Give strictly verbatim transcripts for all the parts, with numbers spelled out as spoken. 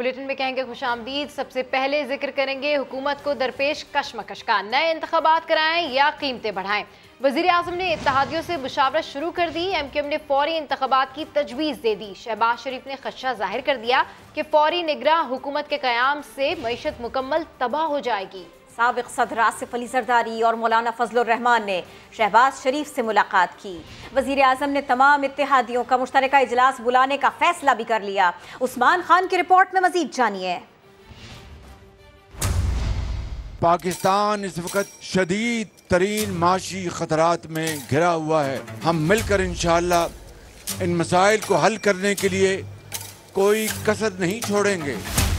Bulletin में कहेंगे खुशामदीद। सबसे पहले जिक्र करेंगे हुकूमत को दरपेश कशमकश का, नए इंतखाबात कराएं या कीमतें बढ़ाएं। वजीर आजम ने इत्तेहादियों से मुशावरत शुरू कर दी। एम क्यू एम ने फौरी इंतखाबात की तजवीज़ दे दी। शहबाज शरीफ ने खदशा जाहिर कर दिया कि फौरी निगरां हुकूमत के क़याम से मईशत मुकम्मल तबाह हो जाएगी। साबिक सदर आसिफ अली जरदारी और मौलाना फजलुर रहमान ने शहबाज शरीफ से मुलाकात की। वजीर आजम ने तमाम इत्तेहादियों का मुश्तरका इजलास बुलाने का फैसला भी कर लिया। उस्मान खान की रिपोर्ट में मजीद जानिए। पाकिस्तान इस वक्त शदीद तरीन माशी खतरात में घिरा हुआ है। हम मिलकर इंशाअल्लाह इन मसाइल को हल करने के लिए कोई कसर नहीं छोड़ेंगे।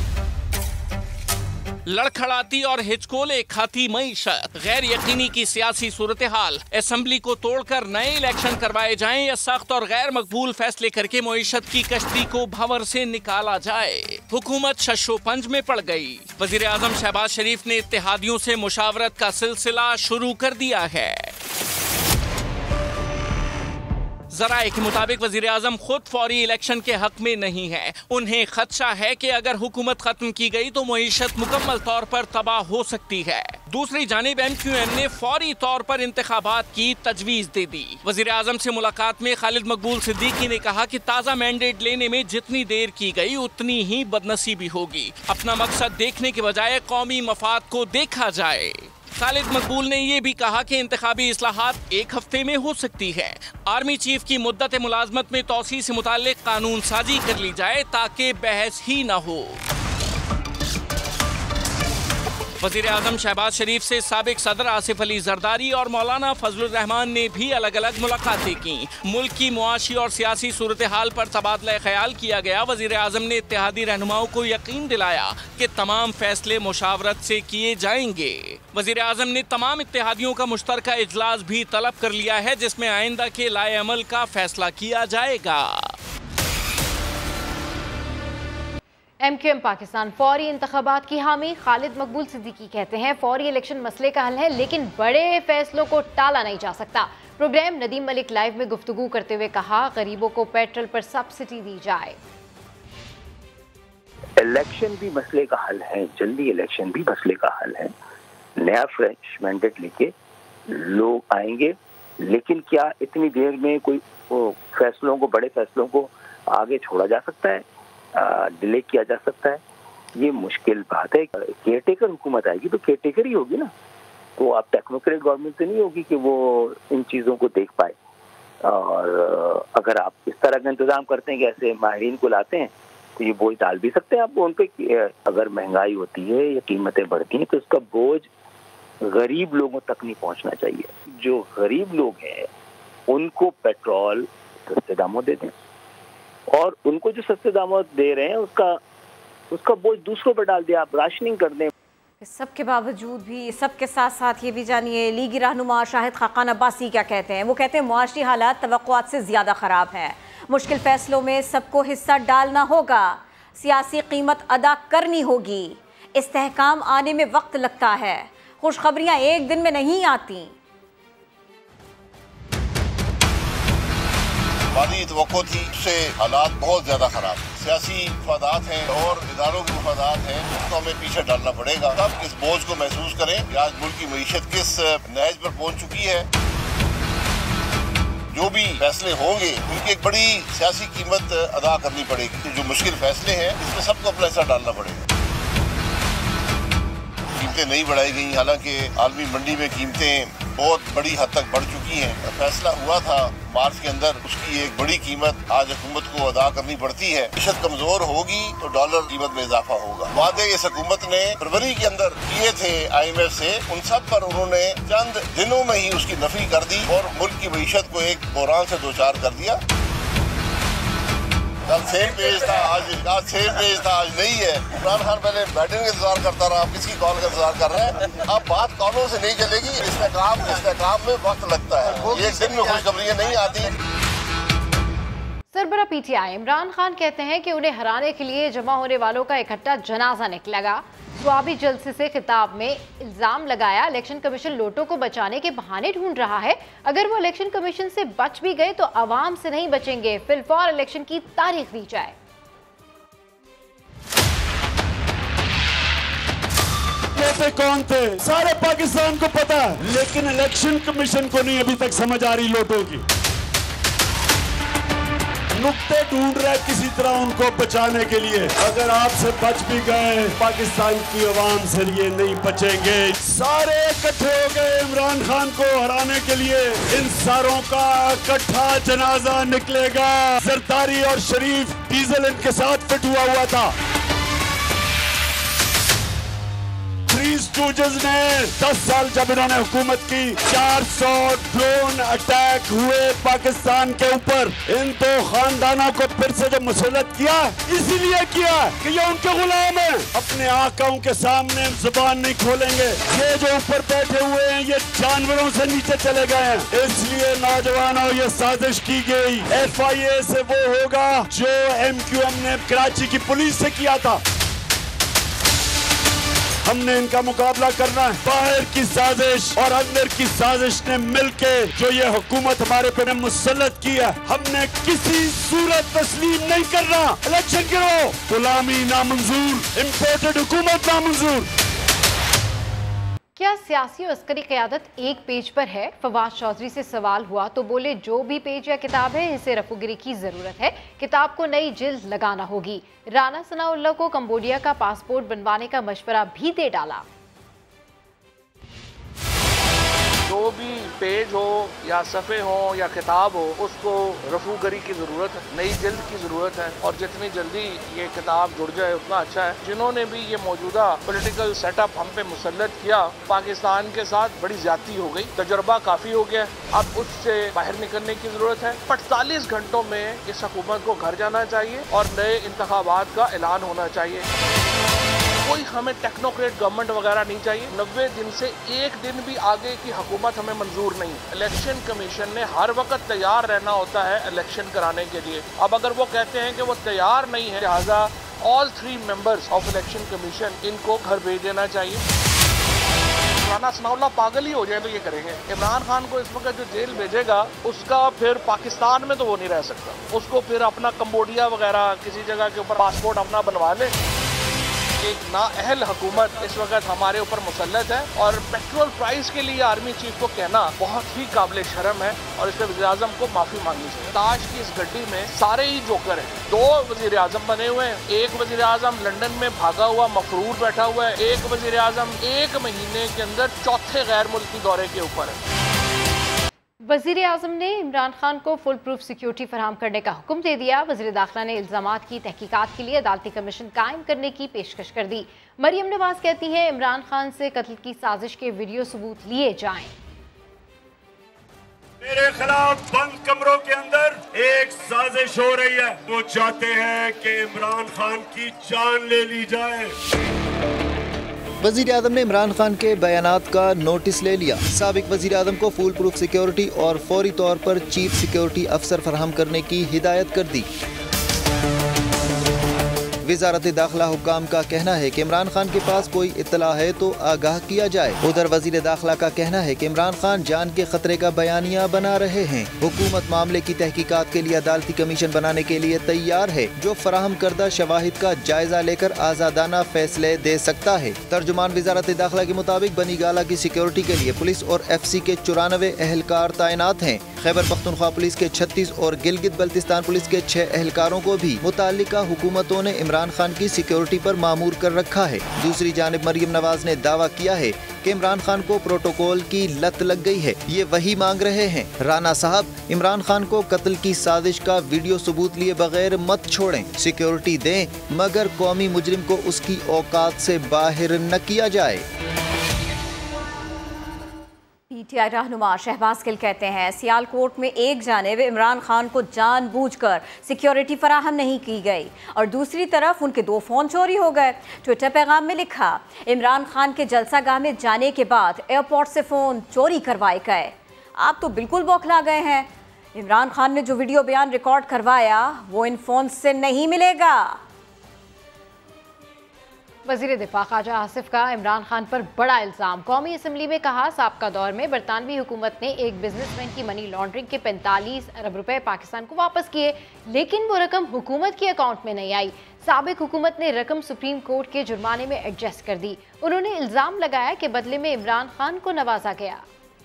लड़खड़ाती और हिचकोले खाती मईशत, गैर यकीनी की सियासी सूरत हाल, असेंबली को तोड़कर नए इलेक्शन करवाए जाएं या सख्त और गैर मकबूल फैसले करके मईशत की कश्ती को भंवर से निकाला जाए। हुकूमत शशो पंज में पड़ गई। वजीर आजम शहबाज शरीफ ने इत्तेहादियों से मुशावरत का सिलसिला शुरू कर दिया है। जराए के मुताबिक वजीर आजम खुद फौरी इलेक्शन के हक में नहीं है। उन्हें खदशा है कि अगर हुकूमत खत्म की गई तो मईशत मुकम्मल तौर पर तबाह हो सकती है। दूसरी जानिब एम क्यू एम ने फौरी तौर पर इंतखाबात की तजवीज दे दी। वजीर आजम से मुलाकात में खालिद मकबूल सिद्दीकी ने कहा कि ताज़ा मैंडेट लेने में जितनी देर की गई उतनी ही बदनसीबी होगी। अपना मकसद देखने के बजाय कौमी मफाद को देखा जाए। खालिद मकबूल ने यह भी कहा कि इंतखाबी इस्लाहात एक हफ्ते में हो सकती है। आर्मी चीफ की मुद्दत मुलाजमत में तौसी से मुताल्लिक कानून साजी कर ली जाए ताकि बहस ही न हो। वजीर आजम शहबाज शरीफ से साबिक सदर आसिफ अली जरदारी और मौलाना फजलुर रहमान ने भी अलग अलग मुलाकातें की। मुल्क की मुआशी और सियासी सूरत हाल पर तबादला ख्याल किया गया। वजीर आजम ने इत्तेहादी रहनुमाओं को यकीन दिलाया कि तमाम फैसले मुशावरत से किए जाएंगे। वजीर आजम ने तमाम इत्तेहादियों का मुश्तरका इजलास भी तलब कर लिया है, जिसमें आइंदा के लाए अमल का फैसला किया जाएगा। एम क्यू एम पाकिस्तान फौरी इंतखाबात की हामी। खालिद मकबूल सिद्दीकी कहते हैं फौरी इलेक्शन मसले का हल है, लेकिन बड़े फैसलों को टाला नहीं जा सकता। प्रोग्राम नदीम मलिक लाइव में गुफ्तगू करते हुए कहा, गरीबों को पेट्रोल पर सब्सिडी दी जाए। इलेक्शन भी मसले का हल है, जल्दी इलेक्शन भी मसले का हल है। नया फ्रेश मैंडेट लेके लोग आएंगे, लेकिन क्या इतनी देर में कोई फैसलों को, बड़े फैसलों को आगे छोड़ा जा सकता है, डिले किया जा सकता है? ये मुश्किल बात है। केयरटेकर हुकूमत आएगी तो केयरटेकर ही होगी ना, तो आप टेक्नोक्रेट गवर्नमेंट तो नहीं होगी कि वो इन चीज़ों को देख पाए। और अगर आप इस तरह का इंतजाम करते हैं कि ऐसे माहिरीन को लाते हैं तो ये बोझ डाल भी सकते हैं आप उन पर। अगर महंगाई होती है या कीमतें बढ़ती हैं तो उसका बोझ गरीब लोगों तक नहीं पहुंचना चाहिए। जो गरीब लोग हैं उनको पेट्रोल सस्ते दामों दे दें, और उनको जो सस्ते दामों दे रहे हैं उसका उसका बोझ दूसरों पर डाल दिया, आप राशनिंग कर दें। सब के बावजूद भी, सबके साथ साथ ये भी जानिए लीगी रहनुमा शाहिद खाकान अब्बासी क्या कहते हैं। वो कहते हैं मुआशी हालात तवक्कुआत से ज़्यादा ख़राब हैं। मुश्किल फ़ैसलों में सबको हिस्सा डालना होगा, सियासी कीमत अदा करनी होगी। इस्तेहकाम आने में वक्त लगता है, खुशखबरियाँ एक दिन में नहीं आती। वाली तवक्को थी, उससे हालात बहुत ज्यादा खराब। सियासी मफादात हैं और इदारों के मफादात हैं, उसको हमें पीछे डालना पड़ेगा। तब इस बोझ को महसूस करें कि आज मुल्क की मईशत किस नहज पर पहुंच चुकी है। जो भी फैसले होंगे उनकी एक बड़ी सियासी कीमत अदा करनी पड़ेगी। जो मुश्किल फैसले हैं इसमें सबको अपना हिस्सा डालना पड़ेगा। कीमतें नहीं बढ़ाई गई, हालांकि आलमी मंडी में कीमतें बहुत बड़ी हद तक बढ़ चुकी हैं। फैसला हुआ था मार्च के अंदर, उसकी एक बड़ी कीमत आज हुकूमत को अदा करनी पड़ती है। मईशत कमजोर होगी तो डॉलर कीमत में इजाफा होगा। वादे इस हुकूमत ने फरवरी के अंदर किए थे आई एम एफ से, उन सब पर उन्होंने चंद दिनों में ही उसकी नफी कर दी और मुल्क की मईशत को एक बहरान से दो चार कर दिया। कल सेम पेज था, आज आज सेम पेज था, आज नहीं है। इमरान खान पहले बैटिंग का इंतजार करता रहा, आप किसकी कॉल का इंतजार कर रहे हैं? अब बात कॉलों से नहीं चलेगी, इस्तेकाम इस्तेकाम में वक्त लगता है, एक दिन में खुशखबरियां नहीं आती। सरबरा P T I Imran Khan कहते हैं कि उन्हें हराने के लिए जमा होने वालों का इकट्ठा जनाजा निकलेगा। स्वाबी जलसे से खिताब में इल्जाम लगाया इलेक्शन कमीशन लोटों को बचाने के बहाने ढूंढ रहा है। अगर वो इलेक्शन कमीशन से बच भी गए तो आवाम से नहीं बचेंगे। फिलफौर इलेक्शन की तारीख दी जाए। करते कौन थे सारे पाकिस्तान को पता है, लेकिन इलेक्शन कमीशन को नहीं अभी तक समझ आ रही लोटों की। नुक्ते ढूंढ रहे किसी तरह उनको बचाने के लिए। अगर आपसे बच भी गए, पाकिस्तान की आवाम से ये नहीं बचेंगे। सारे इकट्ठे हो गए इमरान खान को हराने के लिए। इन सारों का इकट्ठा जनाजा निकलेगा। जरदारी और शरीफ डीजल इनके साथ फिट हुआ हुआ था। थ्री स्टूजेस ने दस साल जब इन्होंने हुकूमत की, चार सौ ड्रोन अटैक हुए पाकिस्तान के ऊपर। इन दो खानदानों को फिर से जब मुसल्लत किया, इसीलिए किया कि ये उनके गुलाम हैं। अपने आकाओं के सामने जुबान नहीं खोलेंगे। ये जो ऊपर बैठे हुए हैं ये जानवरों से नीचे चले गए हैं। इसलिए नौजवानों ये साजिश की गई। एफ आई ए से वो होगा जो एम क्यू एम ने कराची की पुलिस से किया था। हमने इनका मुकाबला करना है। बाहर की साजिश और अंदर की साजिश ने मिलके जो ये हुकूमत हमारे पे मुसल्लत की है, हमने किसी सूरत तस्लीम नहीं करना। इलेक्शन गिरो, गुलामी नामंजूर, इम्पोर्टेड हुकूमत नामंजूर। क्या सियासी और अस्करी क़यादत एक पेज पर है? फवाद चौधरी से सवाल हुआ तो बोले जो भी पेज या किताब है इसे रफूगिरी की ज़रूरत है, किताब को नई जिल्द लगाना होगी। राना सनाउल्लाह को कंबोडिया का पासपोर्ट बनवाने का मशवरा भी दे डाला। जो भी पेज हो या सफ़े हो या किताब हो, उसको रफूगरी की ज़रूरत है, नई जल्द की ज़रूरत है। और जितनी जल्दी ये किताब जुड़ जाए उतना अच्छा है। जिन्होंने भी ये मौजूदा पॉलिटिकल सेटअप हम पे मुसल्लत किया, पाकिस्तान के साथ बड़ी ज़्यादती हो गई। तजुर्बा काफ़ी हो गया, अब उससे बाहर निकलने की ज़रूरत है। अड़तालीस घंटों में इस हुकूमत को घर जाना चाहिए और नए इंतखाबात का ऐलान होना चाहिए। कोई हमें टेक्नोक्रेट गवर्नमेंट वगैरह नहीं चाहिए। नब्बे दिन से एक दिन भी आगे की हुकूमत हमें मंजूर नहीं। इलेक्शन कमीशन ने हर वक्त तैयार रहना होता है इलेक्शन कराने के लिए। अब अगर वो कहते हैं कि वो तैयार नहीं है, लिहाजा all three members of election commission इनको घर भेज देना चाहिए। राना सनाउल्लाह पागल ही हो जाए तो ये करेंगे। इमरान खान को इस वक्त जो जेल भेजेगा उसका फिर पाकिस्तान में तो वो नहीं रह सकता। उसको फिर अपना कंबोडिया वगैरह किसी जगह के ऊपर पासपोर्ट अपना बनवा ले। एक नाअहल हुकूमत इस वक्त हमारे ऊपर मुसल्लत है और पेट्रोल प्राइस के लिए आर्मी चीफ को कहना बहुत ही काबिल शर्म है और इससे वज़ीर आज़म को माफ़ी मांगनी चाहिए। ताश की इस गड्डी में सारे ही जोकर हैं। दो वज़ीर आज़म बने हुए हैं। एक वज़ीर आज़म लंदन में भागा हुआ मफरूर बैठा हुआ है। एक वज़ीर आज़म एक महीने के अंदर चौथे गैर मुल्की दौरे के ऊपर है। वज़ीर आज़म ने इमरान खान को फुल प्रूफ सिक्योरिटी फराहम करने का हुक्म दे दिया। वज़ीर दाखिला ने इल्ज़ामात की तहकीकात के लिए अदालती कमीशन कायम करने की पेशकश कर दी। मरियम नवाज कहती हैं इमरान खान से कत्ल की साजिश के वीडियो सबूत लिए जाएं। मेरे खिलाफ बंद कमरों के अंदर एक साजिश हो रही है। वो चाहते हैं कि इमरान खान की जान ले ली जाए। वज़ीर आज़म ने इमरान खान के बयानात का नोटिस ले लिया। साबिक वज़ीर आज़म को फुल प्रूफ सिक्योरिटी और फौरी तौर पर चीफ सिक्योरिटी अफसर फराहम करने की हिदायत कर दी। वज़ारत दाखिला हुक्काम का कहना है कि इमरान खान के पास कोई इत्तला है तो आगाह किया जाए। उधर वज़ीर दाखिला का कहना है कि इमरान खान जान के खतरे का बयानिया बना रहे हैं। हुकूमत मामले की तहकीकात के लिए अदालती कमीशन बनाने के लिए तैयार है जो फराहम करदा शवाहिद का जायजा लेकर आज़ादाना फैसले दे सकता है। तर्जुमान वज़ारत दाखिला के मुताबिक बनी गाला की सिक्योरिटी के लिए पुलिस और एफ सी के चौरानवे अहलकार तैनात हैं। खैबर पख्तूनख्वा पुलिस के छत्तीस और गिलगित बल्तिस्तान पुलिस के छह अहलकारों को भी मुताल्लिका हुकूमतों ने इमरान खान की सिक्योरिटी पर मामूर कर रखा है। दूसरी जानिब मरियम नवाज ने दावा किया है कि इमरान खान को प्रोटोकॉल की लत लग गई है। ये वही मांग रहे हैं। राना साहब, इमरान खान को कत्ल की साजिश का वीडियो सबूत लिए बगैर मत छोड़ें। सिक्योरिटी दें मगर कौमी मुजरिम को उसकी औकात से बाहर न किया जाए। पीटीआई रहनुमा शहबाज गिल कहते हैं सियालकोट में एक जानिब इमरान खान को जानबूझकर सिक्योरिटी फराहम नहीं की गई और दूसरी तरफ उनके दो फ़ोन चोरी हो गए। ट्विटर पैगाम में लिखा, इमरान खान के जलसागाह में जाने के बाद एयरपोर्ट से फ़ोन चोरी करवाए गए। आप तो बिल्कुल बौखला गए हैं। इमरान खान ने जो वीडियो बयान रिकॉर्ड करवाया वो इन फ़ोन से नहीं मिलेगा। वजीर दिफा ख्वाजा आसिफ का इमरान खान पर बड़ा इल्जाम। कौमी असम्बली में कहा, साबका दौर में बरतानवी हुकूमत ने एक बिजनेसमैन की मनी लॉन्ड्रिंग के पैंतालीस अरब रुपए पाकिस्तान को वापस किए, लेकिन वो रकम हुकूमत के अकाउंट में नहीं आई। साबिक हुकूमत ने रकम सुप्रीम कोर्ट के जुर्माने में एडजस्ट कर दी। उन्होंने इल्जाम लगाया कि बदले में इमरान खान को नवाजा गया।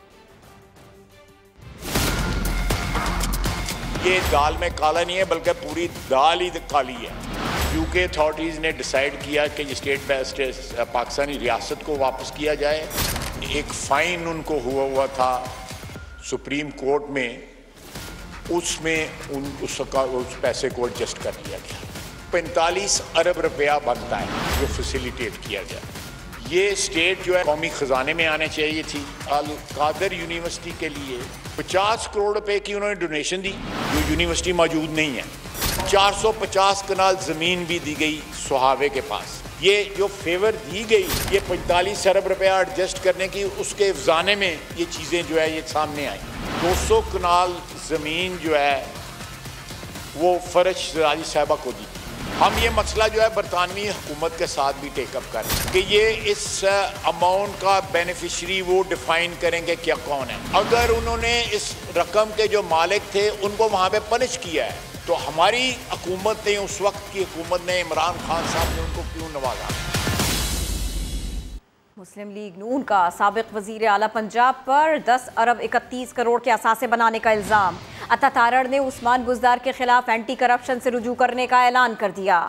ये दाल में काला नहीं है, बल्कि पूरी दाल ही काली है। यूके अथॉरिटीज़ ने डिसाइड किया कि स्टेट बेस्ड पाकिस्तानी रियासत को वापस किया जाए। एक फ़ाइन उनको हुआ हुआ था सुप्रीम कोर्ट में, उसमें उन उसका उस पैसे को एडजस्ट कर लिया गया। पैंतालीस अरब रुपया बनता है जो फैसिलिटेट किया जाए। ये स्टेट जो है कौमी खजाने में आने चाहिए थी। अल कादर यूनिवर्सिटी के लिए पचास करोड़ रुपए की उन्होंने डोनेशन दी, जो यूनिवर्सिटी मौजूद नहीं है। चार सौ पचास कनाल ज़मीन भी दी गई सुहावे के पास। ये जो फेवर दी गई, ये पैंतालीस अरब रुपया एडजस्ट करने की, उसके अफजाने में ये चीज़ें जो है ये सामने आई। दो सौ कनाल ज़मीन जो है वो फरश राजी साहबा को दी। हम ये मसला जो है बरतानवी हुकूमत के साथ भी टेकअप करें कि ये इस अमाउंट का बेनिफिशरी वो डिफाइन करेंगे क्या कौन है। अगर उन्होंने इस रकम के जो मालिक थे उनको वहाँ पे पनिश किया है, तो हमारी हुकूमत ने, उस वक्त की हुकूमत ने, इमरान खान साहब ने उनको क्यों नवाजा। मुस्लिम लीग नून का साबिक वजीर आला पंजाब पर दस अरब इकतीस करोड़ के असासे बनाने का इल्ज़ाम। अता तारड़ ने उस्मान बुज़दार के खिलाफ एंटी करप्शन से रुजू करने का ऐलान कर दिया।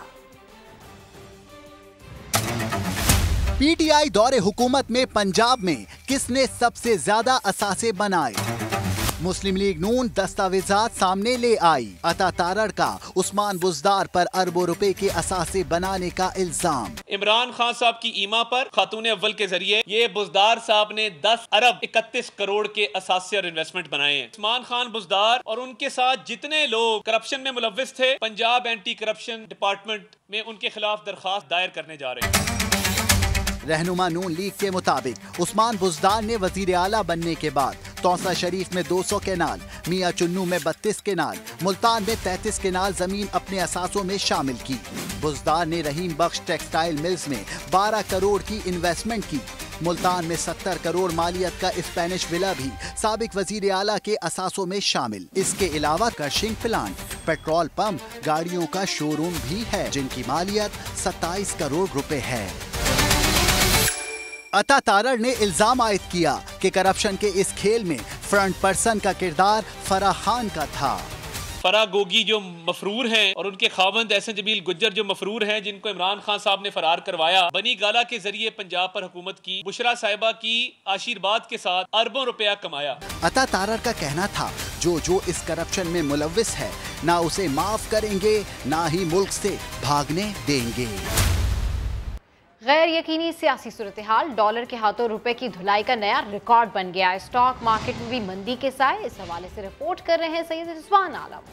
पीटीआई दौरे हुकूमत में पंजाब में किसने सबसे ज्यादा असासे बनाए? मुस्लिम लीग नून दस्तावेजात सामने ले आई। अता तारड़ का उस्मान बुज़दार पर अरबों रुपए के असासे बनाने का इल्जाम। इमरान खान साहब की ईमा पर खातून अव्वल के जरिए ये बुज़दार साहब ने दस अरब इकतीस करोड़ के असासे और इन्वेस्टमेंट बनाए हैं। उस्मान खान बुज़दार और उनके साथ जितने लोग करप्शन में मुलव्विस थे, पंजाब एंटी करप्शन डिपार्टमेंट में उनके खिलाफ दरखास्त दायर करने जा रहे हैं। रहनुमा नून लीग के मुताबिक उस्मान बुज़दार ने वजीर आला बनने के बाद तौसा शरीफ में दो सौ केनाल, मियाँ चुन्नू में बत्तीस केनाल, मुल्तान में तैंतीस केनाल जमीन अपने असासों में शामिल की। बुज़दार ने रहीम बख्श टेक्सटाइल मिल्स में बारह करोड़ की इन्वेस्टमेंट की। मुल्तान में सत्तर करोड़ मालियत का स्पेनिश विला भी साबिक वजीर आला के असासों में शामिल। इसके अलावा क्रशिंग प्लांट, पेट्रोल पंप, गाड़ियों का शोरूम भी है, जिनकी मालियत सत्ताईस करोड़ रुपए है। अता तारड़ ने इल्जाम आयद किया कि करप्शन के इस खेल में फ्रंट पर्सन का किरदार फराह खान का था। फराह गोगी जो मफरूर हैं और उनके खावंद एहसन जमील गुज्जर जो मफरूर हैं, जिनको इमरान खान साहब ने फरार करवाया, बनी गाला के जरिए पंजाब पर हुकूमत की, बुशरा साहिबा की आशीर्वाद के साथ अरबों रुपया कमाया। अता तारड़ का कहना था, जो जो इस करप्शन में मुलव्विस है, ना उसे माफ करेंगे, ना ही मुल्क से भागने देंगे। गैर यकीनी सियासी सूरत हाल, डॉलर के हाथों रुपए की धुलाई का नया रिकॉर्ड बन गया। स्टॉक मार्केट में भी मंदी के साए। इस हवाले से रिपोर्ट कर रहे हैं सैयद रिजवान आलम।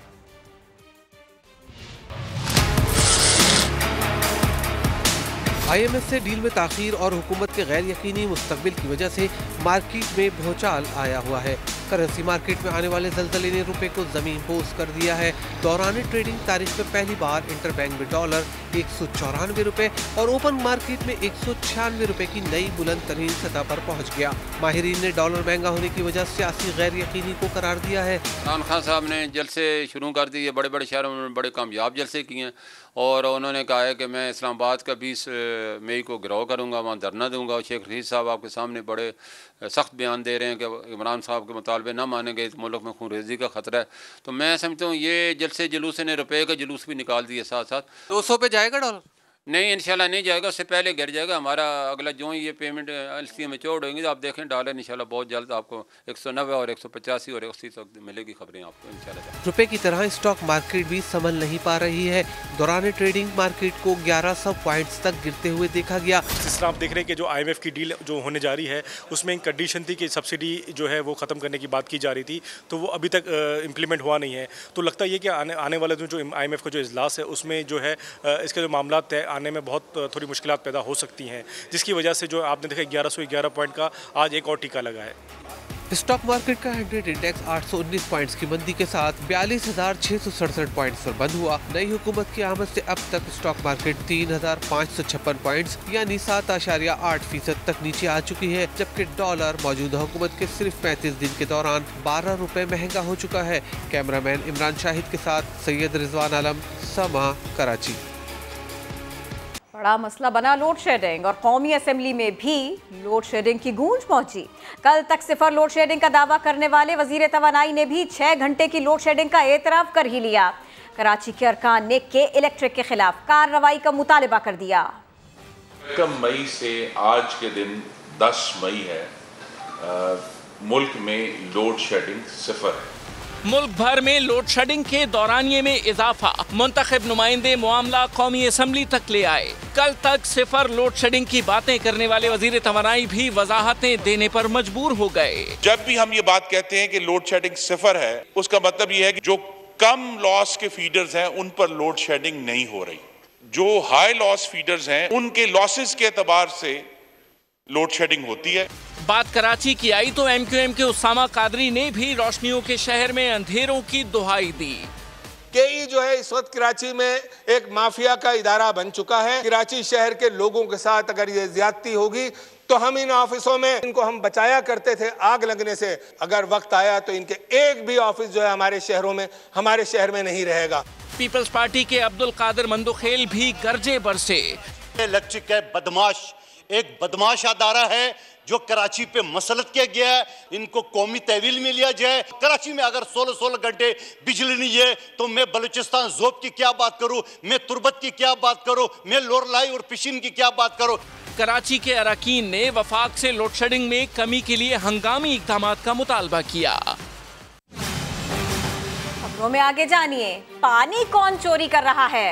आईएमएफ से डील में ताखीर और हुकूमत के गैर यकीनी मुस्तकबिल की वजह से मार्केट में भूचाल आया हुआ है। करेंसी मार्केट में आने वाले दलदले ने रुपए को जमीन पोस कर दिया है। दौरान ट्रेडिंग तारीख में पहली बार इंटरबैंक में डॉलर एक सौ चौरानवे रुपए और ओपन मार्केट में एक सौ छियानवे रुपए की नई बुलंद तरीन सतह पर पहुंच गया। माहिरीन ने डॉलर महंगा होने की वजह सियासी गैर यकीनी को करार दिया है। इमरान खान साहब ने जलसे शुरू कर दिए, बड़े बड़े शहरों में बड़े कामयाब जलसे किए हैं और उन्होंने कहा है कि मैं इस्लामाबाद का बीस मई को गिरव करूँगा, वहाँ धरना दूँगा। शेख रशीद साहब आपके सामने बड़े सख्त बयान दे रहे हैं कि इमरान साहब के मुतालबे ना मानेंगे तो मुल्क में खूनरेजी का खतरा है। तो मैं समझता हूँ ये जलसे जुलूस ने रुपये का जुलूस भी निकाल दिए। साथ साथ दो सौ पे जाएगा डॉलर? नहीं, इंशाल्लाह नहीं जाएगा, उससे पहले गिर जाएगा। हमारा अगला जो ही ये पेमेंट एलसी में चोड़ होंगी तो आप देखें डॉलर इंशाल्लाह बहुत जल्द आपको एक सौ नब्बे और एक सौ पचासी और अस्सी तक मिलेगी खबरें आपको इंशाल्लाह। रुपए की तरह स्टॉक मार्केट भी संभल नहीं पा रही है। दौरान ट्रेडिंग मार्केट को ग्यारह सौ पॉइंट्स तक गिरते हुए देखा गया। जिस तरह आप देख रहे हैं कि जो आईएमएफ की डील जो होने जा रही है उसमें एक कंडीशन थी कि सब्सिडी जो है वो ख़त्म करने की बात की जा रही थी, तो वो अभी तक इम्प्लीमेंट हुआ नहीं है। तो लगता है कि आने आने वाले जो आईएमएफ का जो इजलास है उसमें जो है इसके जो मामला तय आने में बहुत थोड़ी मुश्किलात पैदा हो सकती हैं, जिसकी वजह से जो आपने देखा ग्यारह सौ ग्यारह पॉइंट का आज एक और टीका लगा है। स्टॉक मार्केट का हंड्रेड इंडेक्स आठ सौ उन्नीस पॉइंट्स की मंदी के साथ बयालीस हजार छह सौ सड़सठ पॉइंट्स पर बंद हुआ। नई हुकूमत की आमद से अब तक स्टॉक मार्केट तीन हजार पाँच सौ छप्पन पॉइंट्स यानी सात आशारिया आठ फीसद तक नीचे आ चुकी है, जबकि डॉलर मौजूदा हुकूमत के सिर्फ पैंतीस दिन के दौरान बारह रुपए महंगा हो चुका है। कैमरामैन इमरान शाहिद के साथ सैयद रिजवान आलम, समा, कराची। बड़ा मसला बना लोड शेडिंग और कौमी असेंबली में भी लोड शेडिंग की गूंज पहुंची। कल तक सिफर लोड शेडिंग का दावा करने वाले वजीर तवानाई ने भी छह घंटे की लोड शेडिंग का एतराफ कर ही लिया। कराची के अरकान ने के इलेक्ट्रिक के खिलाफ कार्रवाई का मुतालबा कर दिया। कम मई से आज के दिन दस मई है, आ, मुल्क में लोड शेडिंग सिफर है। मुल्क भर में लोड शेडिंग के दौरानिये में इजाफा, मुंतखब नुमाइंदे मामला कौमी असम्बली तक ले आए। कल तक सिफर लोड शेडिंग की बातें करने वाले वजीर तवानाई भी वजाहतें देने पर मजबूर हो गए। जब भी हम ये बात कहते हैं कि लोड शेडिंग सिफर है, उसका मतलब ये है कि जो कम लॉस के फीडर्स हैं उन पर लोड शेडिंग नहीं हो रही। जो हाई लॉस फीडर्स हैं उनके लॉसेस के एतबार से लोड शेडिंग होती है। बात कराची की आई तो एम क्यू एम के उसामा कादरी ने भी रोशनियों के शहर में अंधेरों की दुहाई दी। के जो है इस वक्त कराची में एक माफिया का इदारा बन चुका है। कराची शहर के लोगों के साथ अगर ये ज्यादती होगी तो हम इन ऑफिसों में इनको हम बचाया करते थे आग लगने से, अगर वक्त आया तो इनके एक भी ऑफिस जो है हमारे शहरों में हमारे शहर में नहीं रहेगा। पीपल्स पार्टी के अब्दुल कादिर मंदुखेल भी गरजे बरसे। इलेक्ट्रिक है बदमाश, एक बदमाश अदारा है जो कराची पे मसलत किया गया है, इनको कौमी तहवील में लिया जाए। कराची में अगर सोलह सोलह घंटे बिजली नहीं है तो मैं बलूचिस्तान ज़ोब की क्या बात करूं, मैं तुर्बत की क्या बात करूं, मैं लोरलाई और पिशिन की क्या बात करूं। कराची के अरकान ने वफाक से लोड शेडिंग में कमी के लिए हंगामी इक़दाम का मुतालबा किया। खबरों में आगे जानिए, पानी कौन चोरी कर रहा है।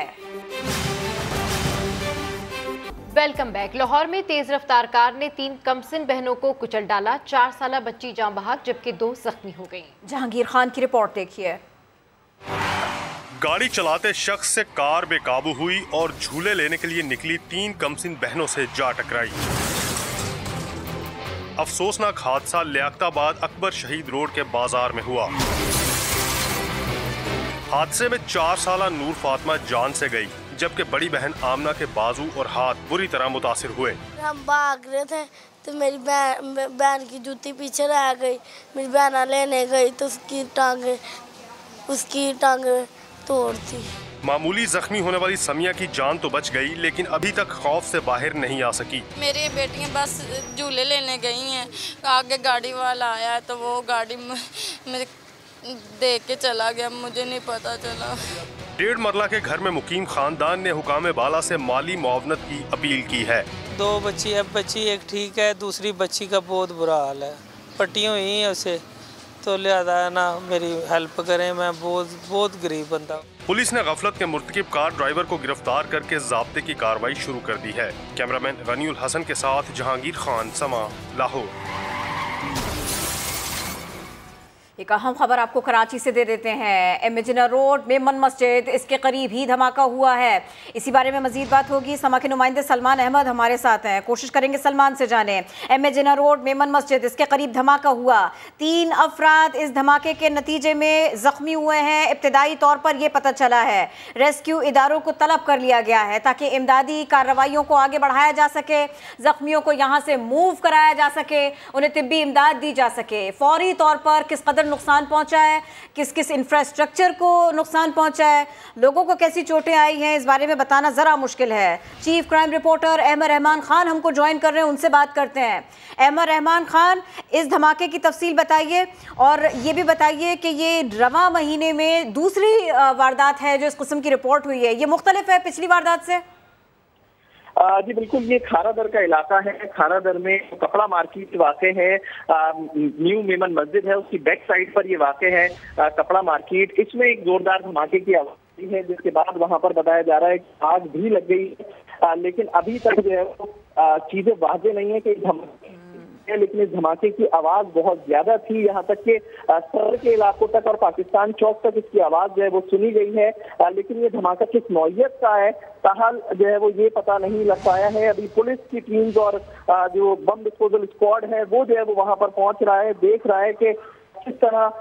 Welcome back. लाहौर में तेज रफ्तार कार ने तीन कमसिन बहनों को कुचल डाला। चार साल बच्ची जान बहक जबकि दो जख्मी हो गई। जहांगीर खान की रिपोर्ट देखिए। गाड़ी चलाते शख्स से कार बेकाबू हुई और झूले लेने के लिए निकली तीन कमसिन बहनों से जा टकराई। अफसोसनाक हादसा लियाकताबाद अकबर शहीद रोड के बाजार में हुआ। हादसे में चार साल नूर फातिमा जान से गई, जबकि बड़ी बहन आमना के बाजू और हाथ बुरी तरह मुतासिर हुए। हम भाग रहे थे तो मेरी बहन बहन की जूती पीछे रह गई। मेरी बहन लेने गई तो उसकी टांगे उसकी टांगे तोड़ दी। मामूली जख्मी होने वाली समिया की जान तो बच गई, लेकिन अभी तक खौफ से बाहर नहीं आ सकी। मेरी बेटियां बस झूले लेने गई हैं, आगे गाड़ी वाला आया तो वो गाड़ी में देख के चला गया, मुझे नहीं पता चला। डेढ़ मरला के घर में मुकीम खानदान ने हुकाम बाला से माली मुआवनत की अपील की है। दो बच्ची, अब बच्ची एक ठीक है, दूसरी बच्ची का बहुत बुरा हाल है, पट्टी हुई है उसे, तो लिहाजा ना मेरी हेल्प करें, मैं बहुत बहुत गरीब बंदा। पुलिस ने गफलत के मुर्तकिब कार ड्राइवर को गिरफ्तार करके ज़ाब्ते की कार्रवाई शुरू कर दी है। कैमरामैन गनीउल हसन के साथ जहांगीर खान, समा, लाहौर। एक अहम खबर आपको कराची से दे देते हैं। एमेजिना रोड मेमन मस्जिद, इसके करीब ही धमाका हुआ है। इसी बारे में मजीद बात होगी। समा के नुमाइंदे सलमान अहमद हमारे साथ हैं, कोशिश करेंगे सलमान से जाने। एमेजिना रोड मेमन मस्जिद, इसके करीब धमाका हुआ। तीन अफराद इस धमाके के नतीजे में जख्मी हुए हैं। इब्तदाई तौर पर यह पता चला है रेस्क्यू इदारों को तलब कर लिया गया है ताकि इमदादी कार्रवाइयों को आगे बढ़ाया जा सके, जख्मियों को यहाँ से मूव कराया जा सके, उन्हें तिब्बी इमदाद दी जा सके। फौरी तौर पर किस कदर नुकसान पहुंचा है, किस किस इंफ्रास्ट्रक्चर को नुकसान पहुंचा है, लोगों को कैसी चोटें आई हैं, इस बारे में बताना ज़रा मुश्किल है। Chief crime reporter Ahmed Rehman Khan हमको ज्वाइन कर रहे हैं, उनसे बात करते हैं। अहमद रहमान खान, इस धमाके की तफसील बताइए और ये भी बताइए कि ये रवां महीने में दूसरी वारदात है जो इस किस्म की रिपोर्ट हुई है, ये मुख्तलिफ है पिछली वारदात से? जी बिल्कुल, ये खारादर का इलाका है। खारादर में कपड़ा मार्केट वाक़ है, न्यू मेमन मस्जिद है, उसकी बैक साइड पर ये वाक़ है कपड़ा मार्केट। इसमें एक जोरदार धमाके की आवाज़ है, जिसके बाद वहां पर बताया जा रहा है कि आग भी लग गई, लेकिन अभी तक जो है वो चीजें वाज़ेह नहीं है कि धमाके है, लेकिन इस धमाके की आवाज बहुत ज्यादा थी, यहाँ तक कि शहर के इलाकों तक और पाकिस्तान चौक तक इसकी आवाज जो है वो सुनी गई है। लेकिन ये धमाका किस नौयत का है ताहाल जो है वो ये पता नहीं लग पाया है। अभी पुलिस की टीम्स और जो बम डिस्पोजल स्क्वाड है वो जो है वो वहां पर पहुंच रहा है, देख रहा है कि किस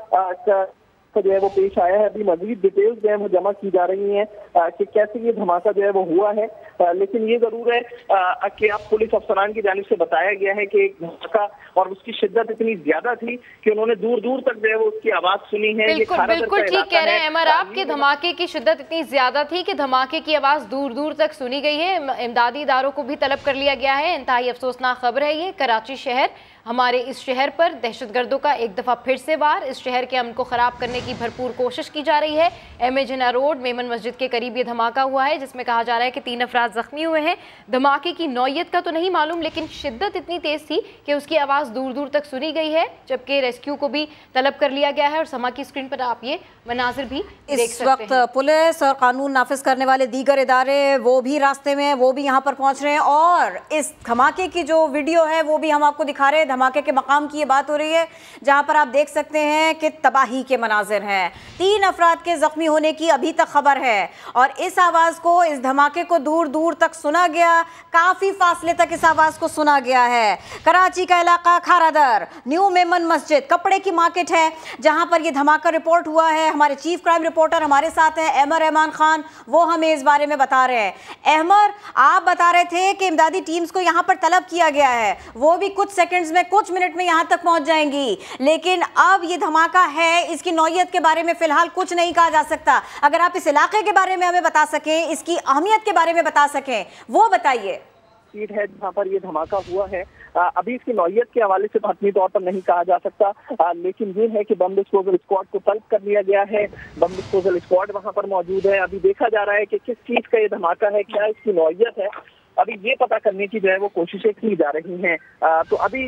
तरह जो है वो पेश आया है। अभी मजीद डिटेल्स जो है वो जमा की जा रही हैं कि कैसे ये धमाका जो है वो हुआ है। आ, लेकिन ये जरूर है आ, कि अब पुलिस अफसरान की जानिब से बताया गया है कि एक धमाका और उसकी शिद्दत इतनी ज्यादा थी कि उन्होंने दूर दूर तक जो है वो उसकी आवाज सुनी है। बिल्कुल बिल्कुल ठीक कह रहे हैं अमर आप कि धमाके की शिद्दत इतनी ज्यादा थी कि धमाके की आवाज दूर दूर तक सुनी गई है। इमदादी इदारों को भी तलब कर लिया गया है। इंतहाई अफसोसनाक खबर है ये। कराची शहर, हमारे इस शहर पर दहशतगर्दों का एक दफा फिर से वार। इस शहर के अमन को खराब करने की भरपूर कोशिश की जा रही है। M A Jinnah road Memon Masjid के करीब ये धमाका हुआ है, जिसमें कहा जा रहा है कि तीन अफराद जख्मी हुए हैं। धमाके की नौयत का तो नहीं मालूम, लेकिन शिद्दत इतनी तेज थी कि उसकी आवाज दूर दूर तक सुनी गई है, जबकि रेस्क्यू को भी तलब कर लिया गया है। और समा की स्क्रीन पर आप ये मनाजिर भी देख इस सकते वक्त हैं। पुलिस और कानून नाफिज करने वाले दीगर इदारे वो भी रास्ते में, वो भी यहाँ पर पहुंच रहे हैं। और इस धमाके की जो वीडियो है वो भी हम आपको दिखा रहे हैं। धमाके के मकाम की ये बात हो रही है जहां पर आप देख सकते हैं कि तबाही के मनाजिर हैं। तीन अफराद के जख्मी होने की अभी तक खबर है और इस आवाज को, इस धमाके को दूर दूर तक सुना गया, काफी फासले तक इस आवाज को सुना गया है। कराची का इलाका खारादर, न्यू मेमन मस्जिद, कपड़े की मार्केट है जहां पर यह धमाका रिपोर्ट हुआ है। हमारे चीफ क्राइम रिपोर्टर हमारे साथ हैं अहमर रहमान खान, वो हमें इस बारे में बता रहे हैं। अहमर, आप बता रहे थे कि इमदादी टीम्स को यहां पर तलब किया गया है, वो भी कुछ सेकंड्स में, कुछ मिनट में यहां तक पहुंच जाएंगी, लेकिन अब ये धमाका है, इसकी नौयत के बारे में फिलहाल कुछ नहीं कहा जा सकता। अगर आप इस इलाके के बारे में हमें बता सकें, इसकी अहमियत के बारे में बता सकें, वो बताइए। सीट है जहाँ पर ये धमाका हुआ है, आ, अभी इसकी नौयत के हवाले से हतमी तौर पर नहीं कहा जा सकता, आ, लेकिन ये है कि बम डिस्पोजल स्क्वाड को तलब कर लिया गया है। बम डिस्पोजल स्क्वाड वहाँ पर मौजूद है। अभी देखा जा रहा है कि किस चीज का ये धमाका है, क्या इसकी नौयत है, अभी ये पता करने की जो है वो कोशिशें की जा रही हैं। तो अभी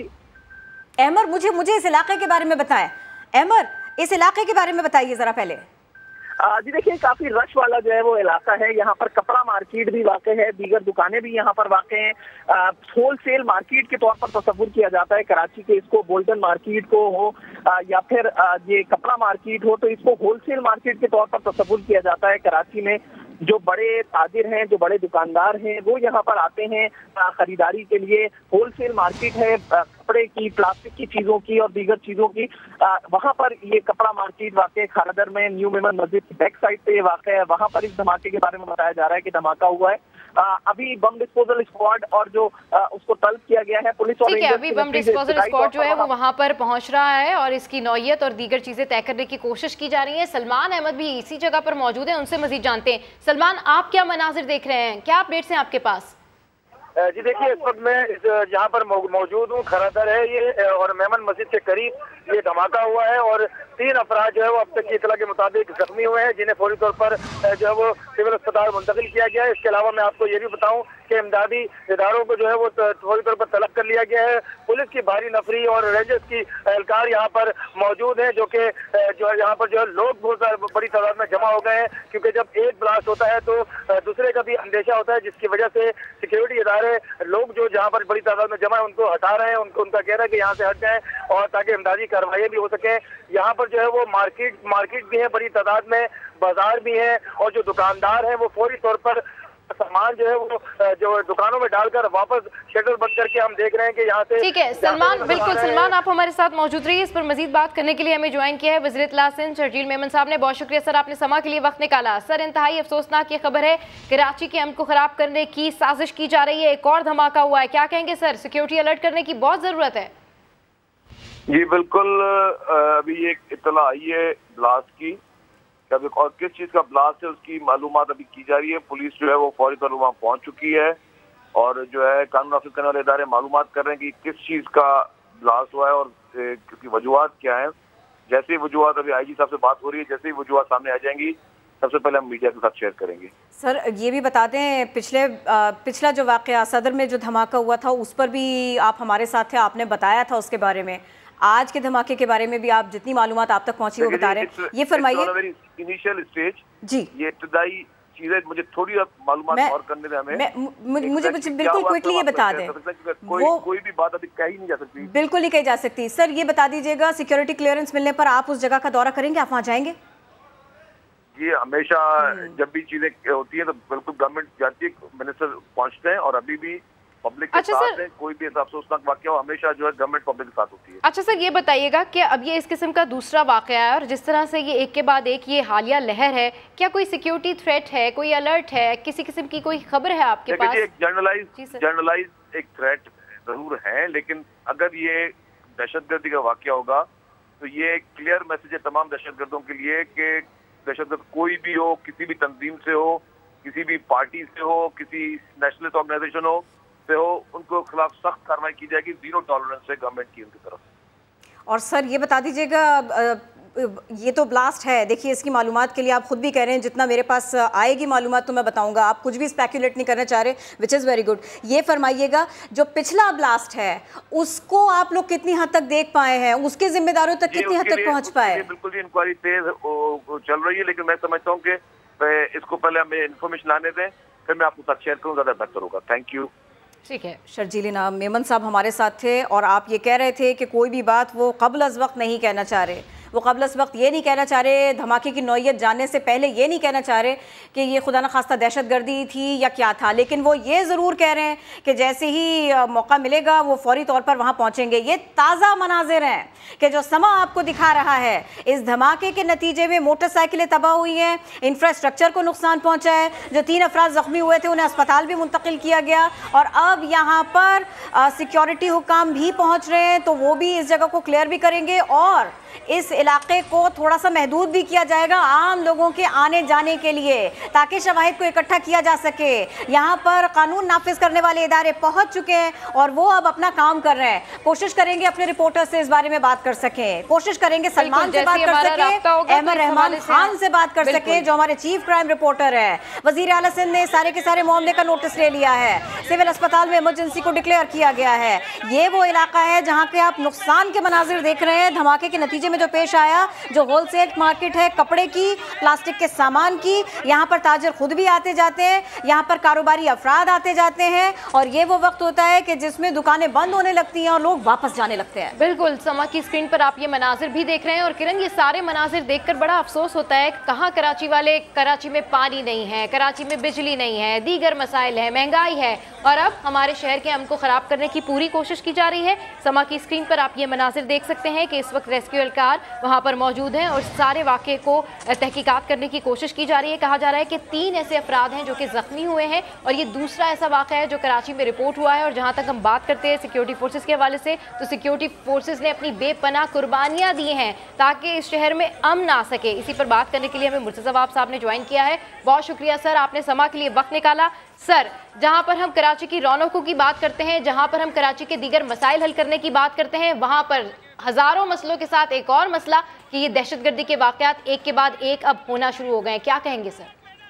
अहमर, मुझे मुझे इस इलाके के बारे में बताएं। अहमर, इस इलाके के बारे में बताइए जरा पहले। जी देखिए, काफी रश वाला जो है वो इलाका है। यहाँ पर कपड़ा मार्केट भी वाक़ है, दीगर दुकानें भी यहाँ पर वाक़ हैं। होल सेल मार्केट के तौर पर तस्वुर किया जाता है कराची के, इसको गोल्डन मार्केट को हो आ, या फिर आ, ये कपड़ा मार्केट हो, तो इसको होल सेल मार्केट के तौर पर तस्वुर किया जाता है। कराची में जो बड़े ताजिर हैं, जो बड़े दुकानदार हैं, वो यहाँ पर आते हैं खरीदारी के लिए। होलसेल मार्केट है कपड़े की, प्लास्टिक की चीजों की और दीगर चीजों की। वहाँ पर ये कपड़ा मार्केट वाक़ खारादर में, न्यू मेमन मस्जिद की बैक साइड पे ये वाक़ है। वहाँ पर इस धमाके के बारे में बताया जा रहा है कि धमाका हुआ है। आ, अभी बम डिस्पोजल स्क्वाड और जो आ, उसको तलब किया गया है पुलिस और ठीक है, अभी बम डिस्पोजल स्क्वाड जो है वो वहां पर पहुंच रहा है और इसकी नौयत और दीगर चीजें तय करने की कोशिश की जा रही है। सलमान अहमद भी इसी जगह पर मौजूद है, उनसे मजीद जानते हैं। सलमान, आप क्या मनाजिर देख रहे हैं, क्या अपडेट्स हैं आपके पास? जी देखिए, इस वक्त मैं यहाँ पर मौजूद हूँ, खरादर है ये और मेमन मस्जिद के करीब ये धमाका हुआ है और तीन अफराद जो है वो अब तक की इतला के मुताबिक जख्मी हुए हैं, जिन्हें फौरी तौर पर जो है वो सिविल अस्पताल मुंतकिल किया गया है। इसके अलावा मैं आपको ये भी बताऊं कि इमदादी इदारों को जो है वो फौरी तौर पर तलब कर लिया गया है। पुलिस की भारी नफरी और रेंजर्स की एहलकार यहाँ पर मौजूद है, जो कि जो है यहाँ पर जो है लोग बहुत बड़ी तादाद में जमा हो गए हैं, क्योंकि जब एक ब्लास्ट होता है तो दूसरे का भी अंदेशा होता है, जिसकी वजह से सिक्योरिटी इदारे लोग जो जहाँ पर बड़ी तादाद में जमा है उनको हटा रहे हैं। उनको उनका कहना है कि यहाँ से हट जाएं और ताकि इमदादी कार्रवाई भी हो सके। यहाँ पर जो है वो मार्केट मार्केट भी है बड़ी तादाद में, बाजार भी है और जो दुकानदार हैं वो फौरी तौर पर सामान जो है वो जो दुकानों में डालकर वापस शटर बंद करके हम देख रहे हैं कि यहाँ से। ठीक है सलमान, बिल्कुल सलमान, आप हमारे साथ मौजूद रहिए। इस पर मजीद बात करने के लिए हमें ज्वाइन किया है वज़ीर इत्तला सिंध शर्जील मेमन साहब ने। बहुत शुक्रिया सर, आपने समा के लिए वक्त निकाला। सर, इंतहाई अफसोसनाक ये खबर है, कराची के अमन को खराब करने की साजिश की जा रही है, एक और धमाका हुआ है, क्या कहेंगे सर? सिक्योरिटी अलर्ट करने की बहुत जरूरत है। जी बिल्कुल, अभी एक इत्तला आई है ब्लास्ट की, और किस चीज का ब्लास्ट है उसकी मालूमात अभी की जा रही है। पुलिस जो है वो फौरी तौर पर वहाँ पहुंच चुकी है और जो है कानून नाफिज करने वाले इदारे मालूमात कर रहे हैं कि किस चीज का ब्लास्ट हुआ है और क्योंकि वजूहात क्या है। जैसे ही वजूहात, अभी आई जी साहब से बात हो रही है, जैसे ही वजूहात सामने आ जाएंगी सबसे पहले हम मीडिया के साथ शेयर करेंगे। सर ये भी बता दें, पिछले पिछला जो वाकया सदर में जो धमाका हुआ था उस पर भी आप हमारे साथ थे, आपने बताया था उसके बारे में। आज के धमाके के बारे में भी आप जितनी मालूमात आप तक पहुंची वो बता रहे हैं, ये फरमाइए। इनिशियल स्टेज जी, ये इब्तदाई चीजें मुझे थोड़ी मालूमात और करने दें हमें। मुझे मुझे बिल्कुल क्विकली ये बता दें। कोई कोई भी बात अभी कही नहीं जा सकती, बिल्कुल नहीं कही जा सकती। सर ये बता दीजिएगा, सिक्योरिटी क्लियरेंस मिलने पर आप उस जगह का दौरा करेंगे, आप वहाँ जाएंगे? जी हमेशा जब भी चीजें होती है तो बिल्कुल गवर्नमेंट जाती है, मिनिस्टर पहुँचते हैं और अभी भी पब्लिक के अच्छा साथ है, कोई भी ऐसा अफसोसनाक वाकया हो हमेशा जो है गवर्नमेंट पब्लिक के साथ होती है। अच्छा सर ये बताइएगा कि अब ये इस किस्म का दूसरा वाकया है और जिस तरह से ये एक के बाद एक ये हालिया लहर है, क्या कोई सिक्योरिटी थ्रेट है, कोई अलर्ट है, किसी किस्म की कोई खबर है आपके पास? एक जनरलाइज जनरलाइज एक थ्रेट जरूर है, लेकिन अगर ये दहशतगर्दी का वाकया होगा तो ये एक क्लियर मैसेज है तमाम दहशतगर्दों के लिए कि दहशतगर्द कोई भी हो, किसी भी तंजीम से हो, किसी भी पार्टी से हो, किसी नेशनलिस्ट ऑर्गेनाइजेशन हो से हो, उनको खिलाफ सख्त कार्रवाई की जाएगी। जीरो टॉलरेंस है गवर्नमेंट की उनकी तरफ। और सर ये बता दीजिएगा, ये तो ब्लास्ट है, देखिए इसकी मालूमात के लिए आप खुद भी कह रहे हैं जितना मेरे पास आएगी मालूमात तो मैं बताऊंगा, आप कुछ भी स्पेकुलेट नहीं करना चाह रहे, विच इज़ वेरी गुड। ये फरमाइएगा जो पिछला ब्लास्ट है उसको आप लोग कितनी हद तक देख पाए हैं, उसके जिम्मेदारों तक कितनी हद तक पहुँच पाए? बिल्कुल इंक्वायरी तेज चल रही है, लेकिन मैं समझता हूँ कि इसको पहले हमें इन्फॉर्मेशन लाने दें, फिर मैं आपको साथ शेयर करूँ, ज़्यादा बेहतर होगा। Thank you. ठीक है, शर्जील इनाम मेमन साहब हमारे साथ थे और आप ये कह रहे थे कि कोई भी बात वो कब्ल अज़ वक्त नहीं कहना चाह रहे, वो कब्ल अज़ वक्त ये नहीं कहना चाह रहे, धमाके की नौयत जानने से पहले ये नहीं कहना चाह रहे कि ये खुदा न खास्ता दहशतगर्दी थी या क्या था, लेकिन वो ये ज़रूर कह रहे हैं कि जैसे ही मौका मिलेगा वो फौरी तौर पर वहाँ पहुँचेंगे। ये ताज़ा मनाजिर हैं कि जो समा आपको दिखा रहा है, इस धमाके के नतीजे में मोटरसाइकिलें तबाह हुई हैं, इंफ्रास्ट्रक्चर को नुकसान पहुँचा है, जो तीन अफराद ज़ख्मी हुए थे उन्हें अस्पताल भी मुंतकिल किया गया और अब यहाँ पर सिक्योरिटी हुकाम भी पहुँच रहे हैं, तो वो भी इस जगह को क्लियर भी करेंगे और इस इलाके को थोड़ा सा महदूद भी किया जाएगा आम लोगों के आने जाने के लिए, ताकि शवाहिद को इकट्ठा किया जा सके। यहाँ पर कानून नाफिज करने वाले इदारे पहुँच चुके हैं और वो अब अपना काम कर रहे हैं। कोशिश करेंगे अपने रिपोर्टर से इस बारे में बात कर सकें, कोशिश करेंगे सलमान से बात कर सकें, अहमद रहमान खान से बात कर सकें जो हमारे चीफ क्राइम रिपोर्टर है। वजीर आला सिंध ने सारे के सारे मामले का नोटिस ले लिया है, सिविल अस्पताल में इमरजेंसी को डिक्लेयर किया गया है। ये वो इलाका है जहाँ के आप नुकसान के मनाजिर देख रहे हैं, धमाके के नतीजे में जो पेश आया, जो होलसेल मार्केट है कपड़े की, प्लास्टिक के सामान की, यहाँ पर ताजर खुद भी आते जाते हैं, यहाँ पर कारोबारी अफराद आते जाते हैं और ये वो वक्त होता है कि जिसमें दुकानें बंद होने लगती हैं और लोग वापस जाने लगते हैं। बिल्कुल, समा की स्क्रीन पर आप ये मनाजिर भी देख रहे हैं और किरण ये सारे मनाजिर देखकर बड़ा अफसोस होता है। कहाँ कराची वाले, कराची में पानी नहीं है, कराची में बिजली नहीं है, दीगर मसाइल है, महंगाई है और अब हमारे शहर के अमन को ख़राब करने की पूरी कोशिश की जा रही है। समा की स्क्रीन पर आप ये मनाजिर देख सकते हैं कि इस वक्त रेस्क्यू एहलकार वहाँ पर मौजूद हैं और सारे वाक़े को तहकीकात करने की कोशिश की जा रही है। कहा जा रहा है कि तीन ऐसे अफराद हैं जो कि ज़ख्मी हुए हैं और ये दूसरा ऐसा वाक़ा है जो कराची में रिपोर्ट हुआ है। और जहाँ तक हम बात करते हैं सिक्योरिटी फोर्सेस के हवाले से, तो सिक्योरिटी फोर्सेस ने अपनी बेपनाह कुर्बानियाँ दी हैं ताकि इस शहर में अमन आ सके। इसी पर बात करने के लिए हमें मुर्तज़ा वहाब साहब ने ज्वाइन किया है। बहुत शुक्रिया सर, आपने समा के लिए वक्त निकाला। सर, जहां पर हम कराची की रौनकों की बात करते हैं, जहां पर हम कराची के दीगर मसाइल हल करने की बात करते हैं, वहां पर हजारों मसलों के साथ एक और मसला कि ये दहशतगर्दी के वाकयात एक के बाद एक अब होना शुरू हो गए। क्या कहेंगे सर?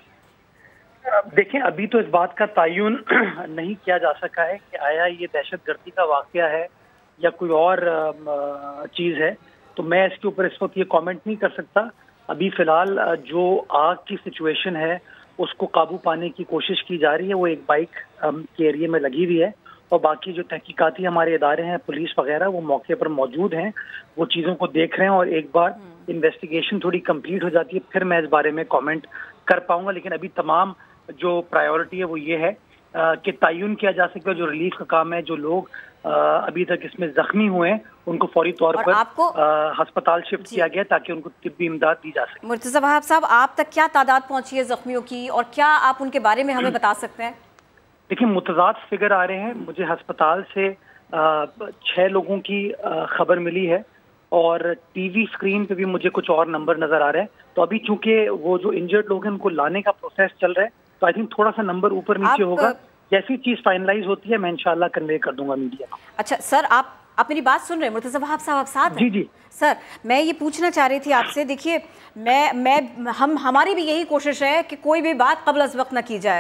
देखें, अभी तो इस बात का तयन नहीं किया जा सका है कि आया ये दहशतगर्दी का वाकया है या कोई और चीज़ है, तो मैं इसके ऊपर इस वक्त ये कमेंट नहीं कर सकता। अभी फ़िलहाल जो आग की सिचुएशन है उसको काबू पाने की कोशिश की जा रही है, वो एक बाइक के एरिया में लगी हुई है और बाकी जो तहकीकाती हमारे इदारे हैं, पुलिस वगैरह, वो मौके पर मौजूद हैं, वो चीज़ों को देख रहे हैं और एक बार इन्वेस्टिगेशन थोड़ी कंप्लीट हो जाती है फिर मैं इस बारे में कमेंट कर पाऊंगा। लेकिन अभी तमाम जो प्रायोरिटी है वो ये है कि तयन किया जा सके जो रिलीफ का काम है, जो लोग आ, अभी तक इसमें जख्मी हुए हैं उनको फौरी तौर पर अस्पताल शिफ्ट किया गया ताकि उनको तिब्बी इमदाद दी जा सके। मुर्तज़ा वहाब साहब, आप तक क्या तादाद पहुंची है जख्मियों की और क्या आप उनके बारे में हमें बता सकते हैं? देखिए, मुतज़ाद फिगर आ रहे हैं। मुझे अस्पताल से छः लोगों की खबर मिली है और टीवी स्क्रीन पे भी मुझे कुछ और नंबर नजर आ रहे हैं। तो अभी चूंकि वो जो इंजर्ड लोग हैं उनको लाने का प्रोसेस चल रहा है, तो आई थिंक थोड़ा सा नंबर ऊपर नीचे होगा। जैसी चीज फाइनलाइज होती है मैं इंशाल्लाह कन्वे कर दूंगा मीडिया को। अच्छा सर, आप आप मेरी बात सुन रहे हैं? मुर्तज़ा वहाब साहब आप साथ हैं? जी जी सर, मैं ये पूछना चाह रही थी आपसे। देखिए, मैं मैं हम हमारी भी यही कोशिश है कि कोई भी बात क़ब्ल अज़ वक्त ना की जाए।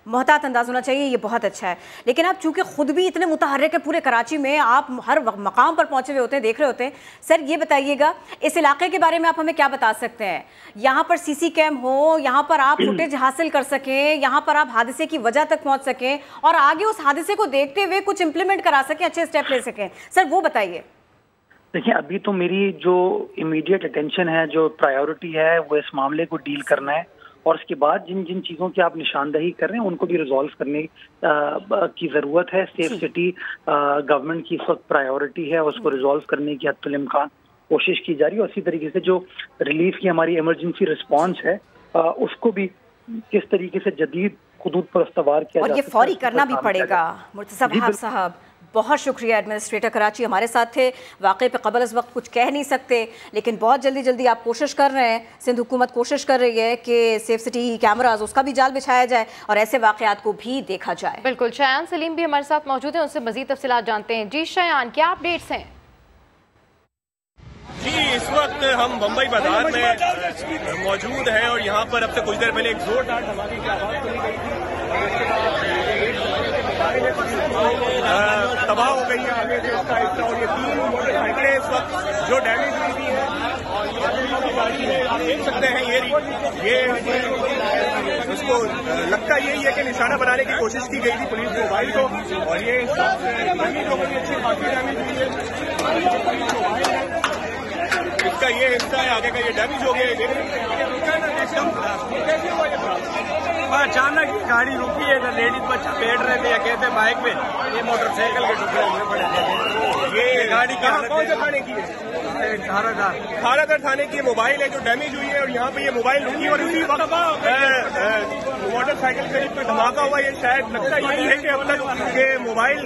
मोहतात अंदाज होना चाहिए, ये बहुत अच्छा है। लेकिन आप चूंकि खुद भी इतने मुतहर्रिक है पूरे कराची में, आप हर मकाम पर पहुंचे हुए होते हैं, देख रहे होते हैं। सर ये बताइएगा इस इलाके के बारे में आप हमें क्या बता सकते हैं? यहाँ पर सीसी कैम हो, यहाँ पर आप फुटेज हासिल कर सकें, यहाँ पर आप हादसे की वजह तक पहुँच सकें और आगे उस हादसे को देखते हुए कुछ इम्प्लीमेंट करा सकें, अच्छे स्टेप ले सकें, सर वो बताइए। देखिए, अभी तो मेरी जो इमीडिएट अटेंशन है, जो प्रायोरिटी है, वो इस मामले को डील करना है और उसके बाद जिन जिन चीज़ों की आप निशानदही कर रहे हैं उनको भी रिजॉल्व करने आ, की ज़रूरत है। सेफ सिटी गवर्नमेंट की इस वक्त प्रायोरिटी है, उसको रिजॉल्व करने की हद इम्कान कोशिश की जा रही है। और इसी तरीके से जो रिलीफ की हमारी इमरजेंसी रिस्पॉन्स है आ, उसको भी किस तरीके से जदीद खुदूद पर इस्तवार किया और जा ये सकता फौरी करना भी पड़ेगा। मुर्तज़ा वहाब साहब बहुत शुक्रिया, एडमिनिस्ट्रेटर कराची हमारे साथ थे। वाक़े पे क़बल इस वक्त कुछ कह नहीं सकते, लेकिन बहुत जल्दी जल्दी आप कोशिश कर रहे हैं, सिंध हुकूमत कोशिश कर रही है कि सेफ सिटी कैमराज उसका भी जाल बिछाया जाए और ऐसे वाक़यात को भी देखा जाए। बिल्कुल, शायान सलीम भी हमारे साथ मौजूद हैं, उनसे मज़ीद तफसीलात जानते हैं। जी शायान, क्या अपडेट्स हैं? जी, इस वक्त हम बम्बई बाजार में मौजूद हैं और यहाँ पर अब से कुछ देर पहले एक जोरदार धमाके की आवाज़ सुनी गई थी। तबाह हो गई है आगे से इसका हिस्सा और ये तीन मोटरसाइकिलें इस वक्त जो डैमेज हुई थी है। आप देख सकते हैं ये ये उसको लगता यही है कि निशाना बनाने की कोशिश की गई थी पुलिस मोबाइल को और ये डैमेज हो गई, अच्छी खासी डैमेज हुई है। इसका ये हिस्सा है आगे का, ये डैमेज हो गया। अचानक गाड़ी रुकी है, लेडीज बच्चा बैठ रहे थे या कहते बाइक पे, ये मोटरसाइकिल के टुकड़े हुए पड़े। ये गाड़ी कौन से थाने की है? खारादर थाने की मोबाइल है जो डैमेज हुई है और यहाँ पे ये मोबाइल रुकी और इसी वक्त मोटरसाइकिल करीब पे धमाका हुआ। ये शायद लगता यही है कि अब तक ये मोबाइल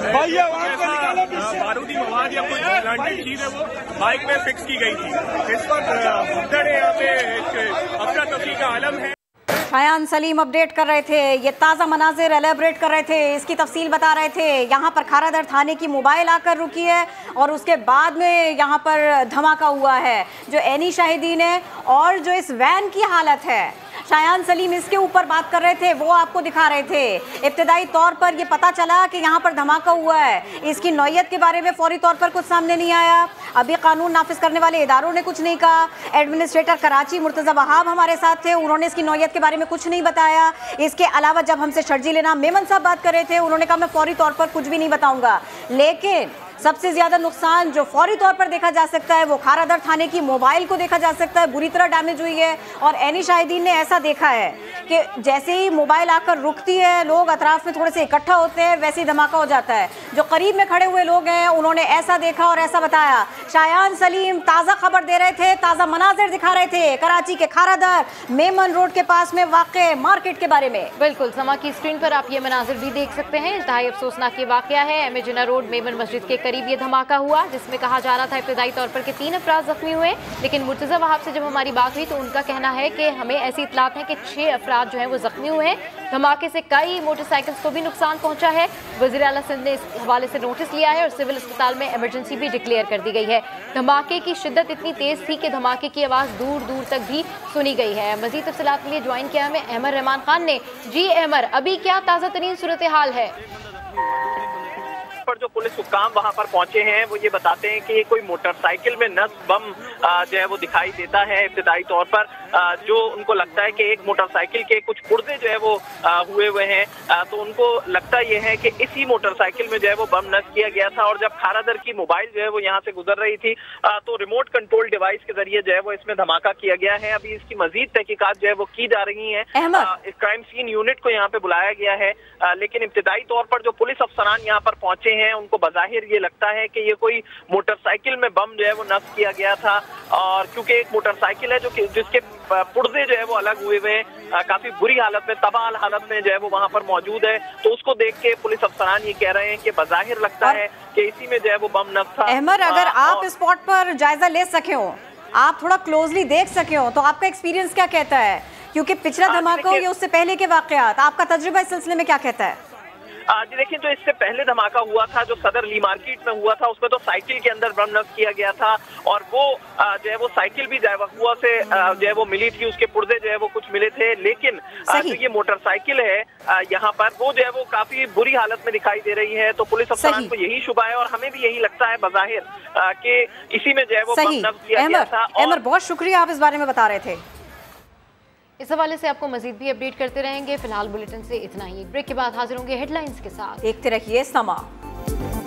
बारूदी मवाद या कोई ब्रांडेड चीज है वो बाइक में फिक्स की गई थी। इस वक्त यहाँ पे अफरा तफरी का आलम है। शायान सलीम अपडेट कर रहे थे, ये ताज़ा मनाजिर एलेबरेट कर रहे थे, इसकी तफसील बता रहे थे। यहाँ पर खारादर थाने की मोबाइल आकर रुकी है और उसके बाद में यहाँ पर धमाका हुआ है। जो एनी शाहिदीन है और जो इस वैन की हालत है, शायान सलीम इसके ऊपर बात कर रहे थे, वो आपको दिखा रहे थे। इब्तदाई तौर पर ये पता चला कि यहाँ पर धमाका हुआ है, इसकी नौयत के बारे में फौरी तौर पर कुछ सामने नहीं आया। अभी कानून नाफिज करने वाले इदारों ने कुछ नहीं कहा। एडमिनिस्ट्रेटर कराची मुर्तज़ा वहाब हमारे साथ थे, उन्होंने इसकी नौयत के बारे में कुछ नहीं बताया। इसके अलावा जब हमसे शर्जील इनाम मेमन साहब बात कर रहे थे, उन्होंने कहा मैं फौरी तौर पर कुछ भी नहीं बताऊंगा। लेकिन सबसे ज्यादा नुकसान जो फौरी तौर पर देखा जा सकता है वो खारादर थाने की मोबाइल को देखा जा सकता है, बुरी तरह डैमेज हुई है। और एनी शाहिदीन ने ऐसा देखा है कि जैसे ही मोबाइल आकर रुकती है, लोग अतराफ में थोड़े से इकट्ठा होते हैं, वैसे ही धमाका हो जाता है। जो करीब में खड़े हुए लोग हैं उन्होंने ऐसा देखा और ऐसा बताया। शायान सलीम ताज़ा खबर दे रहे थे, ताज़ा मनाजिर दिखा रहे थे कराची के खारादर मेमन रोड के पास में वाक़े मार्केट के बारे में। बिल्कुल, समा की स्क्रीन पर आप ये मनाजिर भी देख सकते हैं। इंतहाई अफसोसनाक ये वाक़या है, M A Jinnah road Memon Masjid के करीब ये धमाका हुआ, जिसमें कहा जा रहा था इब्तदाई तौर पर कि तीन अफराद जख्मी हुए। लेकिन मुर्तज़ा वहाब से जब हमारी बात हुई तो उनका कहना है कि हमें ऐसी इतलात है कि छह अफराद जो हैं वो जख्मी हुए हैं। धमाके से कई मोटरसाइकिल्स को भी नुकसान पहुंचा है। वज़ीर आला सिंध ने इस हवाले से नोटिस लिया है और सिविल अस्पताल में इमरजेंसी भी डिक्लेयर कर दी गई है। धमाके की शिद्दत इतनी तेज थी कि धमाके की आवाज़ दूर दूर तक भी सुनी गई है। मज़ीद तफसीलात के लिए ज्वाइन किया हमें अहमर रहमान खान ने। जी अहमर, अभी क्या ताज़ा तरीन सूरत हाल है? पर जो पुलिस हुक्काम वहां पर पहुंचे हैं वो ये बताते हैं कि कोई मोटरसाइकिल में नस्ब बम जो है वो दिखाई देता है। इब्तिदाई तौर पर जो उनको लगता है कि एक मोटरसाइकिल के कुछ पुर्जे जो है वो हुए हुए हैं, तो उनको लगता ये है कि इसी मोटरसाइकिल में जो है वो बम नस्ब किया गया था। और जब खारादर की मोबाइल जो है वो यहाँ से गुजर रही थी तो रिमोट कंट्रोल डिवाइस के जरिए जो है वो इसमें धमाका किया गया है। अभी इसकी मजीद तहकीकात जो है वो की जा रही है। क्राइम सीन यूनिट को यहाँ पे बुलाया गया है, लेकिन इब्तिदाई तौर पर जो पुलिस अफसरान यहाँ पर पहुंचे हैं उनको बज़ाहिर ये लगता है कि ये कोई मोटरसाइकिल में बम जो है वो नस्ब किया गया था। और क्योंकि एक मोटरसाइकिल है जो कि जिसके पुर्जे जो है वो अलग हुए हुए हैं, काफी बुरी हालत में, तबाह हालत में जो है वो वहां पर मौजूद है, तो उसको देख के पुलिस अफसरान ये कह रहे हैं कि बज़ाहिर लगता है कि इसी में जो है वो बम नस्ब था। अहमर, अगर आप स्पॉट पर जायजा ले सके हो, आप थोड़ा क्लोजली देख सके हो, तो आपका एक्सपीरियंस क्या कहता है? क्योंकि पिछला धमाका हो या उससे पहले के वाकयात, आपका तजुर्बा इस सिलसिले में क्या कहता है? जी देखिए, जो इससे पहले धमाका हुआ था जो सदर ली मार्केट में हुआ था, उसमें तो साइकिल के अंदर बम नष्ट किया गया था और वो जो है वो साइकिल भी जो है हुआ से जो है वो मिली थी, उसके पुर्जे जो है वो कुछ मिले थे, लेकिन जो ये मोटरसाइकिल है यहाँ पर वो जो है वो काफी बुरी हालत में दिखाई दे रही है। तो पुलिस अफसरान को यही शुबा है और हमें भी यही लगता है बज़ाहिर कि इसी में जो है वो बम नष्ट किया गया था। और बहुत शुक्रिया, आप इस बारे में बता रहे थे। इस हवाले से आपको मजीद भी अपडेट करते रहेंगे। फिलहाल बुलेटिन से इतना ही। एक ब्रेक के बाद हाजिर होंगे हेडलाइंस के साथ। देखते रहिए समा।